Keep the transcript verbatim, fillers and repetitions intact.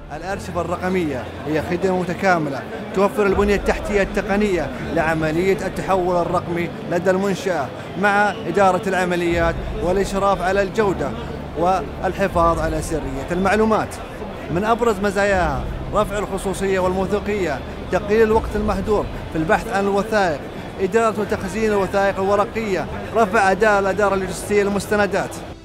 الأرشفة الرقمية هي خدمة متكاملة توفر البنية التحتية التقنية لعملية التحول الرقمي لدى المنشأة مع إدارة العمليات والإشراف على الجودة والحفاظ على سرية المعلومات. من أبرز مزاياها رفع الخصوصية والموثوقية، تقليل الوقت المهدور في البحث عن الوثائق، إدارة وتخزين الوثائق الورقية، رفع أداء الإدارة اللوجستية للمستندات.